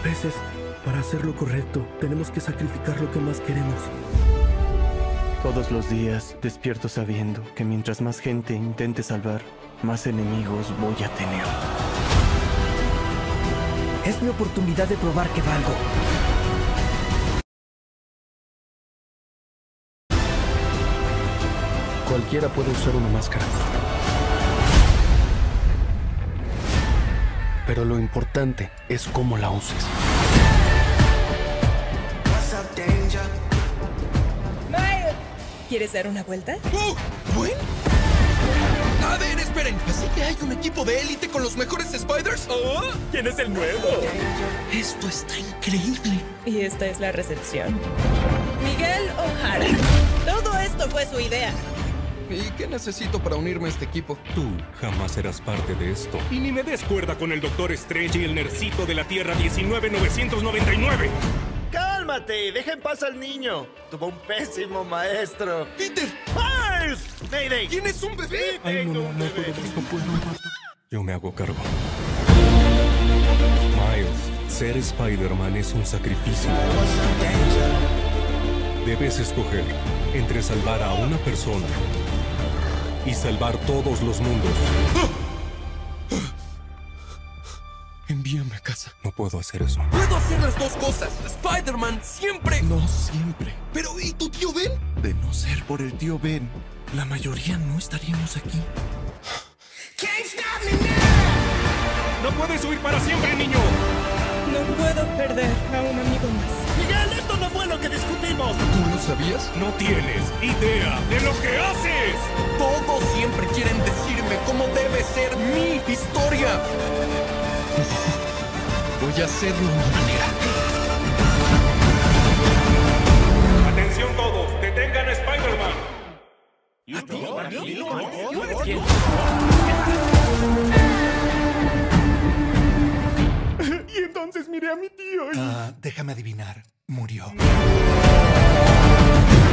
veces, para hacer lo correcto, tenemos que sacrificar lo que más queremos. Todos los días despierto sabiendo que mientras más gente intente salvar, más enemigos voy a tener. Es mi oportunidad de probar que valgo. Cualquiera puede usar una máscara. Pero lo importante es cómo la uses. Miles, ¿quieres dar una vuelta? ¿Bueno? A ver, esperen. ¿Así que hay un equipo de élite con los mejores Spiders? Oh, ¿quién es el nuevo? Esto está increíble. Y esta es la recepción. Miguel O'Hara. Todo esto fue su idea. ¿Y qué necesito para unirme a este equipo? Tú jamás serás parte de esto. Y ni me des cuerda con el Doctor Strange y el nercito de la Tierra 19999. ¡Cálmate! ¡Deja en paz al niño! Tuvo un pésimo maestro. ¡Peter! ¡Miles! ¡Mayday! ¿Tienes un bebé? Ay, no puedo. Yo me hago cargo. Miles, ser Spider-Man es un sacrificio. Debes escoger entre salvar a una persona y salvar todos los mundos. Envíame a casa. No puedo hacer eso. ¡Puedo hacer las dos cosas! ¡Spider-Man siempre! No siempre. Pero, ¿y tu tío Ben? De no ser por el tío Ben, la mayoría no estaríamos aquí. ¡No puedes huir para siempre, niño! No puedo perder a un amigo más. ¡Miguel, esto no fue lo que discutimos! ¿Tú lo sabías? ¡No tienes idea de lo que haces! Todos siempre quieren decirme cómo debe ser mi historia. Voy a hacerlo a mi manera. ¡Atención todos! ¡Detengan a Spider-Man! Y entonces miré a mi tío y... Déjame adivinar. Murió.